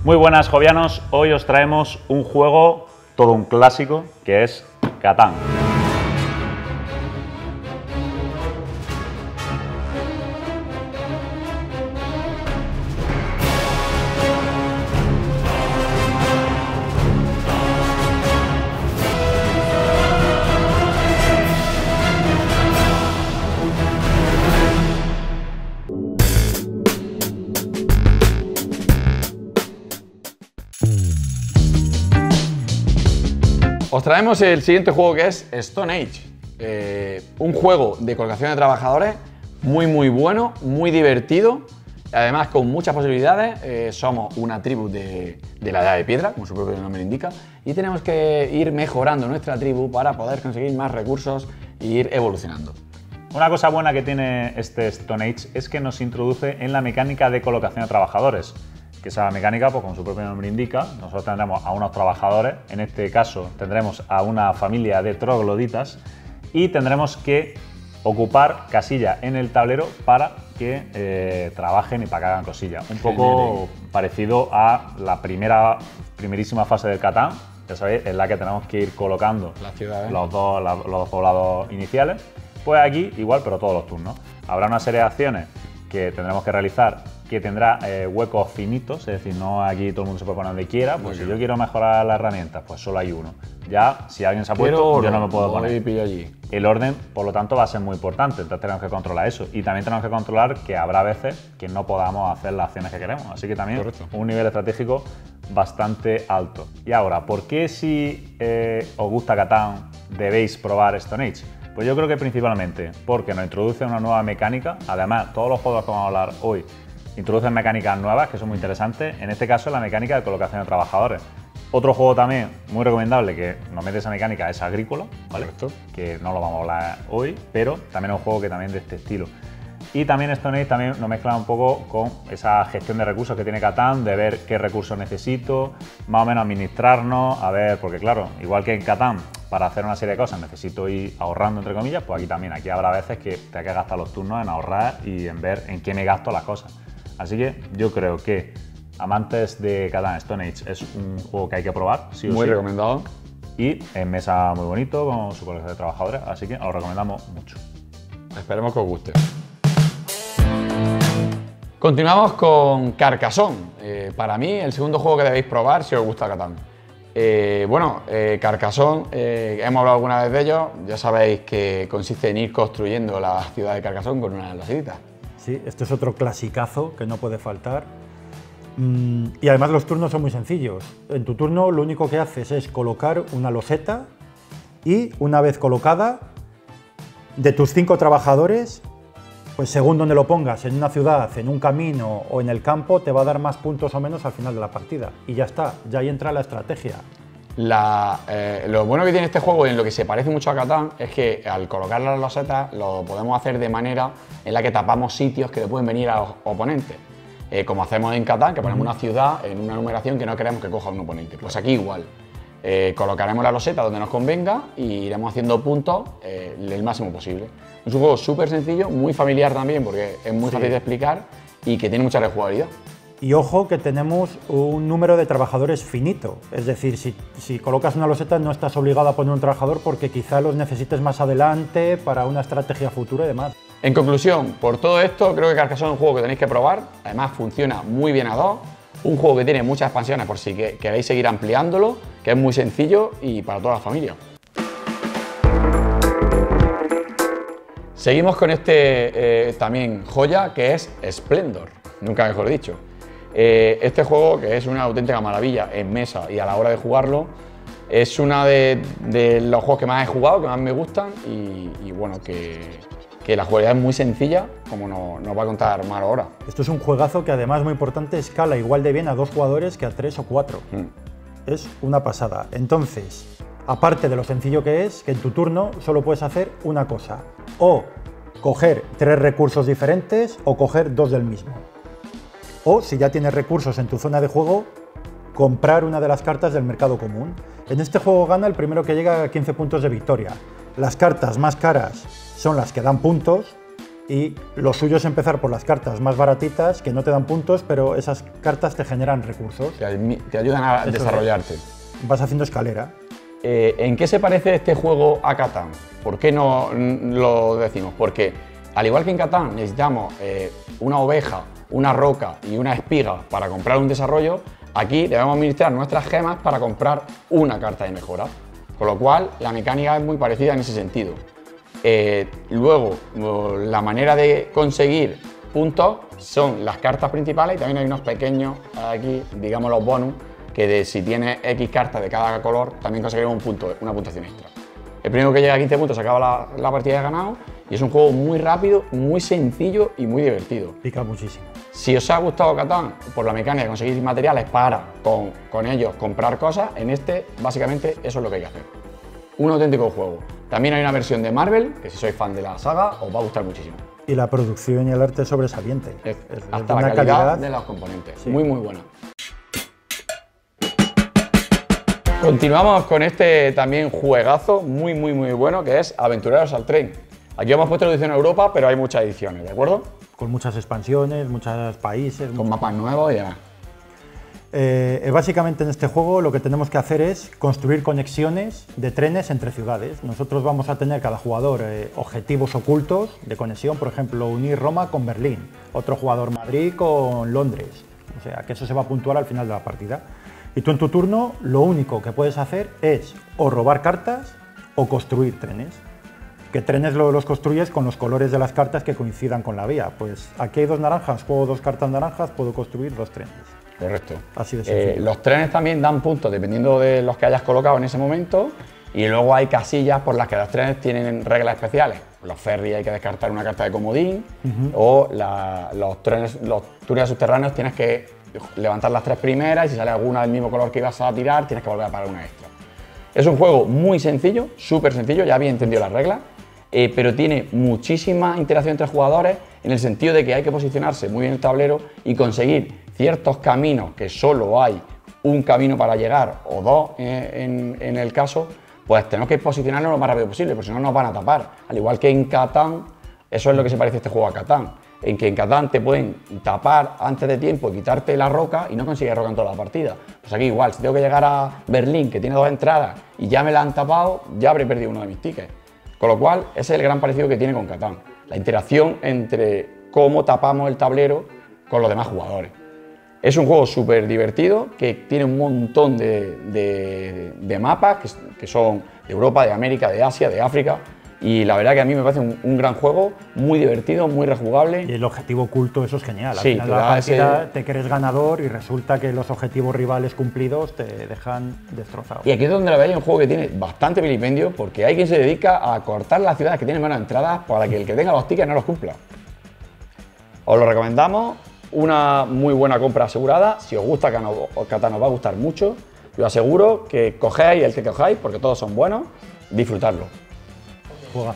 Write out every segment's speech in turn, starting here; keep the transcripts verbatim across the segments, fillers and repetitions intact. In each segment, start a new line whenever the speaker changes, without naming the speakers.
Muy buenas, jovianos. Hoy os traemos un juego, todo un clásico, que es Catán.
Os traemos el siguiente juego, que es Stone Age, eh, un juego de colocación de trabajadores muy muy bueno, muy divertido, además con muchas posibilidades. Eh, somos una tribu de, de la Edad de Piedra, como su propio nombre indica, y tenemos que ir mejorando nuestra tribu para poder conseguir más recursos e ir evolucionando.
Una cosa buena que tiene este Stone Age es que nos introduce en la mecánica de colocación de trabajadores. Que esa mecánica, pues como su propio nombre indica, nosotros tendremos a unos trabajadores, en este caso tendremos a una familia de trogloditas y tendremos que ocupar casillas en el tablero para que eh, trabajen y para que hagan cosillas. Un poco parecido a la primera, primerísima fase del Catán, ya sabéis, en la que tenemos que ir colocando
Las ciudades.
los dos, la, los dos poblados iniciales. Pues aquí igual, pero todos los turnos. Habrá una serie de acciones que tendremos que realizar, que tendrá eh, huecos finitos, es decir, no aquí todo el mundo se puede poner donde quiera. Pues si yo quiero mejorar las herramientas, pues solo hay uno. Ya, si alguien se ha puesto,
Quiero
yo no me puedo
voy
poner.
y pillo allí.
El orden, por lo tanto, va a ser muy importante, entonces tenemos que controlar eso. Y también tenemos que controlar que habrá veces que no podamos hacer las acciones que queremos. Así que también
Correcto.
Un nivel estratégico bastante alto. Y ahora, ¿por qué si eh, os gusta Catán debéis probar Stone Age? Pues yo creo que principalmente porque nos introduce una nueva mecánica. Además, todos los juegos que vamos a hablar hoy introducen mecánicas nuevas que son muy interesantes. En este caso, la mecánica de colocación de trabajadores. Otro juego también muy recomendable que nos mete esa mecánica es Agrícola, ¿vale?
Correcto.
Que no lo vamos a hablar hoy, pero también es un juego que también de este estilo. Y también Stone Age también nos mezcla un poco con esa gestión de recursos que tiene Catán, de ver qué recursos necesito, más o menos administrarnos, a ver, porque claro, igual que en Catán, para hacer una serie de cosas necesito ir ahorrando, entre comillas, pues aquí también, aquí habrá veces que te hay que gastar los turnos en ahorrar y en ver en qué me gasto las cosas. Así que yo creo que amantes de Catán, Stone Age es un juego que hay que probar, sí o
Muy
sí.
recomendado.
Y en mesa muy bonito, con su colección de trabajadores, así que os lo recomendamos mucho.
Esperemos que os guste. Continuamos con Carcassonne. Eh, para mí, el segundo juego que debéis probar si os gusta Catán. Eh, bueno, eh, Carcassonne, eh, hemos hablado alguna vez de ello. Ya sabéis que consiste en ir construyendo la ciudad de Carcassonne con una losita.
Sí, esto es otro clasicazo que no puede faltar. Mm, y además los turnos son muy sencillos. En tu turno lo único que haces es colocar una loseta y una vez colocada, de tus cinco trabajadores, pues según donde lo pongas, en una ciudad, en un camino o en el campo, te va a dar más puntos o menos al final de la partida. Y ya está, ya ahí entra la estrategia.
La, eh, lo bueno que tiene este juego y en lo que se parece mucho a Catán es que al colocar las losetas lo podemos hacer de manera en la que tapamos sitios que le pueden venir a los oponentes. Eh, como hacemos en Catán, que ponemos una ciudad en una numeración que no queremos que coja un oponente. Pues aquí igual. Eh, colocaremos la loseta donde nos convenga y iremos haciendo puntos eh, el máximo posible. Es un juego súper sencillo, muy familiar también porque es muy
Sí.
fácil de explicar y que tiene mucha rejugabilidad.
Y ojo que tenemos un número de trabajadores finito, es decir, si, si colocas una loseta no estás obligado a poner un trabajador porque quizá los necesites más adelante para una estrategia futura y demás.
En conclusión, por todo esto, creo que Carcassonne es un juego que tenéis que probar, además funciona muy bien a dos, un juego que tiene muchas expansiones por si que, queréis seguir ampliándolo, que es muy sencillo y para toda la familia. Seguimos con este eh, también joya que es Splendor, nunca mejor dicho. Eh, este juego, que es una auténtica maravilla en mesa y a la hora de jugarlo, es uno de, de los juegos que más he jugado, que más me gustan y, y bueno, que, que la jugabilidad es muy sencilla, como nos, nos va a contar Maro ahora.
Esto es un juegazo que además muy importante, escala igual de bien a dos jugadores que a tres o cuatro.
Mm.
Es una pasada. Entonces, aparte de lo sencillo que es, que en tu turno solo puedes hacer una cosa, o coger tres recursos diferentes o coger dos del mismo. O, si ya tienes recursos en tu zona de juego, comprar una de las cartas del mercado común. En este juego gana el primero que llega a quince puntos de victoria. Las cartas más caras son las que dan puntos Y lo suyo es empezar por las cartas más baratitas, que no te dan puntos, pero esas cartas te generan recursos.
Te, te ayudan a
Eso
desarrollarte.
Es. Vas haciendo escalera.
Eh, ¿En qué se parece este juego a Catán? ¿Por qué no lo decimos? Porque al igual que en Catán necesitamos eh, una oveja, una roca y una espiga para comprar un desarrollo, aquí debemos administrar nuestras gemas para comprar una carta de mejora. Con lo cual, la mecánica es muy parecida en ese sentido. Eh, luego, la manera de conseguir puntos son las cartas principales y también hay unos pequeños aquí, digamos los bonus, que de, si tienes X cartas de cada color, también conseguiremos un punto, una puntuación extra. El primero que llega a quince puntos acaba la, la partida de ganado y es un juego muy rápido, muy sencillo y muy divertido.
Pica muchísimo.
Si os ha gustado Catán por la mecánica de conseguir materiales para con, con ellos comprar cosas, en este básicamente eso es lo que hay que hacer. Un auténtico juego. También hay una versión de Marvel, que si sois fan de la saga os va a gustar muchísimo.
Y la producción y el arte es sobresaliente.
Es,
es
hasta la calidad, calidad de los componentes. Sí. Muy, muy buena. Continuamos con este también juegazo muy, muy, muy bueno, que es Aventureros al Tren. Aquí hemos puesto la edición a Europa, pero hay muchas ediciones, ¿de acuerdo?
Con muchas expansiones, muchos países.
Con mapas nuevos y demás.
Eh, básicamente en este juego lo que tenemos que hacer es construir conexiones de trenes entre ciudades. Nosotros vamos a tener cada jugador eh, objetivos ocultos de conexión, por ejemplo, unir Roma con Berlín, otro jugador Madrid con Londres, o sea que eso se va a puntuar al final de la partida. Y tú en tu turno lo único que puedes hacer es o robar cartas o construir trenes. ¿Qué trenes lo, los construyes con los colores de las cartas que coincidan con la vía? Pues aquí hay dos naranjas, juego dos cartas naranjas, puedo construir dos trenes.
Correcto.
Así de sencillo.
Eh, los trenes también dan puntos dependiendo de los que hayas colocado en ese momento y luego hay casillas por las que los trenes tienen reglas especiales. Los ferries hay que descartar una carta de comodín uh-huh. o la, los, trenes, los túneles subterráneos tienes que levantar las tres primeras y si sale alguna del mismo color que ibas a tirar tienes que volver a pagar una extra. Es un juego muy sencillo, súper sencillo, ya había entendido las reglas, eh, pero tiene muchísima interacción entre jugadores en el sentido de que hay que posicionarse muy bien en el tablero y conseguir ciertos caminos que solo hay un camino para llegar o dos eh, en, en el caso, pues tenemos que posicionarnos lo más rápido posible, porque si no nos van a tapar. Al igual que en Catán, eso es lo que se parece a este juego a Catán, en que en Catán te pueden tapar antes de tiempo y quitarte la roca y no consigues roca en toda la partida. Pues aquí igual, si tengo que llegar a Berlín, que tiene dos entradas y ya me la han tapado, ya habré perdido uno de mis tickets. Con lo cual, ese es el gran parecido que tiene con Catán, la interacción entre cómo tapamos el tablero con los demás jugadores. Es un juego súper divertido, que tiene un montón de, de, de mapas, que, que son de Europa, de América, de Asia, de África, y la verdad que a mí me parece un, un gran juego, muy divertido, muy rejugable.
Y el objetivo oculto, eso es genial.
Sí,
al final de la partida ese... te crees ganador y resulta que los objetivos rivales cumplidos te dejan destrozado.
Y aquí es donde la veis un juego que tiene bastante vilipendio, porque hay quien se dedica a cortar las ciudades que tienen menos entradas para que el que tenga los tickets no los cumpla. Os lo recomendamos. Una muy buena compra asegurada. Si os gusta Catán, os va a gustar mucho. Yo aseguro que cogéis el que cojáis, porque todos son buenos, disfrutarlo.
Juegazo.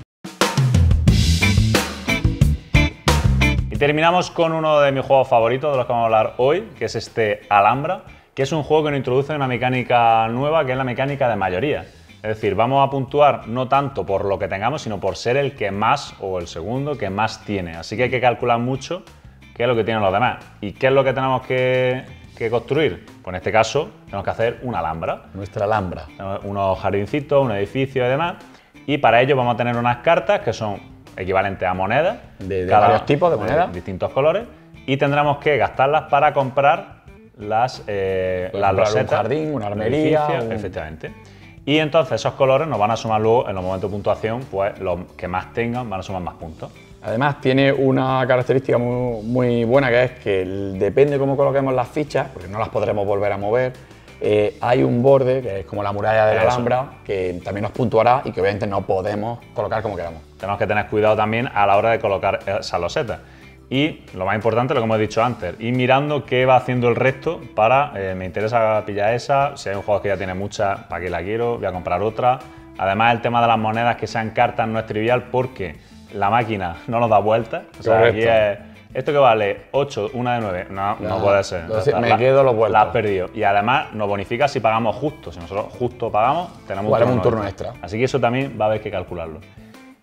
Y terminamos con uno de mis juegos favoritos de los que vamos a hablar hoy, que es este Alhambra, que es un juego que nos introduce una mecánica nueva, que es la mecánica de mayoría. Es decir, vamos a puntuar no tanto por lo que tengamos, sino por ser el que más, o el segundo, que más tiene. Así que hay que calcular mucho qué es lo que tienen los demás. ¿Y qué es lo que tenemos que, que construir? Pues en este caso tenemos que hacer una alhambra.
Nuestra alhambra.
Unos jardincitos, un edificio y demás. Y para ello vamos a tener unas cartas que son equivalentes a monedas.
De, de varios tipos de monedas.
De distintos colores. Y tendremos que gastarlas para comprar las, eh, las losetas.
Un jardín, una armería.
Un un... Efectivamente. Y entonces esos colores nos van a sumar luego, en los momentos de puntuación, pues los que más tengan van a sumar más puntos.
Además tiene una característica muy, muy buena, que es que depende de cómo coloquemos las fichas, porque no las podremos volver a mover, eh, hay un borde, que es como la muralla de la Alhambra, que también nos puntuará y que obviamente no podemos colocar como queramos.
Tenemos que tener cuidado también a la hora de colocar esas losetas. Y lo más importante, lo que hemos dicho antes, ir mirando qué va haciendo el resto para, eh, me interesa pillar esa, si hay un juego que ya tiene muchas, ¿para qué la quiero? Voy a comprar otra. Además el tema de las monedas que sean cartas no es trivial porque la máquina no nos da vueltas. O sea, aquí es, esto que vale ocho, una de nueve, no, no, no puede ser.
Entonces, me la, quedo los vueltos.
La has perdido. Y además nos bonifica si pagamos justo. Si nosotros justo pagamos, tenemos
un turno,
un turno
extra.
extra. Así que eso también va a haber que calcularlo.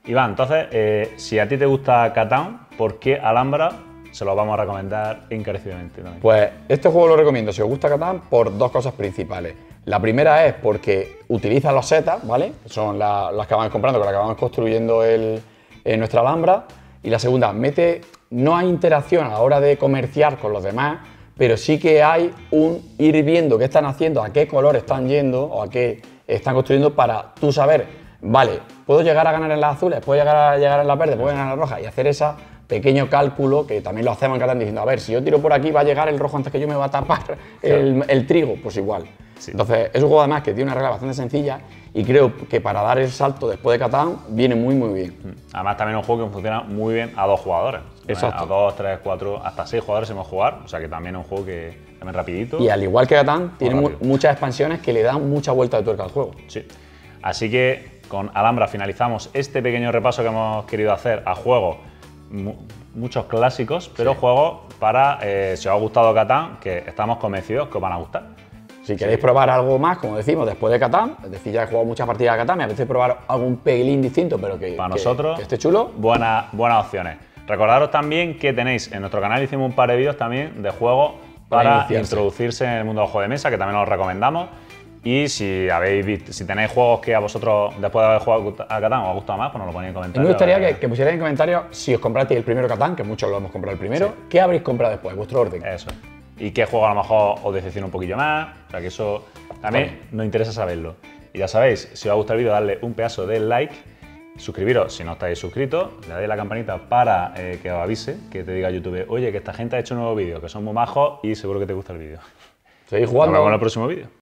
Iván, entonces, eh, si a ti te gusta Catán, ¿por qué Alhambra se lo vamos a recomendar encarecidamente también?
Pues este juego lo recomiendo si os gusta Catán por dos cosas principales. La primera es porque utiliza los setas, ¿vale? Son la, las que vamos comprando, con las que vamos construyendo el, eh, nuestra Alhambra. Y la segunda, mete, no hay interacción a la hora de comerciar con los demás, pero sí que hay un ir viendo qué están haciendo, a qué color están yendo o a qué están construyendo para tú saber, vale, puedo llegar a ganar en las azules, puedo llegar a llegar en las verdes, puedo ganar en las rojas y hacer ese pequeño cálculo que también lo hacemos en Catán diciendo, a ver, si yo tiro por aquí va a llegar el rojo antes que yo, me va a tapar el, el trigo, pues igual. Sí. Entonces es un juego además que tiene una regla bastante sencilla y creo que para dar el salto después de Catán viene muy muy bien.
Además también es un juego que funciona muy bien a dos jugadores.
Exacto.
A dos, tres, cuatro, hasta seis jugadores se puede jugar, o sea que también es un juego que también rapidito.
Y al igual que Catán, tiene mu muchas expansiones que le dan mucha vuelta de tuerca al juego.
Sí. Así que con Alhambra finalizamos este pequeño repaso que hemos querido hacer a juegos, mu muchos clásicos, pero sí. juegos para, eh, si os ha gustado Catán, que estamos convencidos que os van a gustar.
Si queréis sí. probar algo más, como decimos, después de Catán, es decir, ya he jugado muchas partidas de Catán, me apetece probar algún pelín distinto, pero que,
para
que,
nosotros,
que esté chulo.
Buena, buenas opciones. Recordaros también que tenéis en nuestro canal, hicimos un par de vídeos también de juegos para, para introducirse en el mundo del juego de mesa, que también os recomendamos. Y si habéis visto, si tenéis juegos que a vosotros, después de haber jugado a Catán, os ha gustado más, pues nos lo ponéis en comentarios.
Me gustaría que, que pusierais en comentarios si os comprasteis el primero Catán, que muchos lo hemos comprado el primero, sí. ¿qué habréis comprado después? Vuestro orden.
Eso. Y qué juego a lo mejor os decepciona un poquillo más. O sea que eso también vale. nos interesa saberlo. Y ya sabéis, si os ha gustado el vídeo, darle un pedazo de like, suscribiros si no estáis suscritos, le dais la campanita para eh, que os avise, que te diga YouTube, oye, que esta gente ha hecho un nuevo vídeo, que son muy majos y seguro que te gusta el vídeo.
Seguid jugando.
Nos vemos en el próximo vídeo.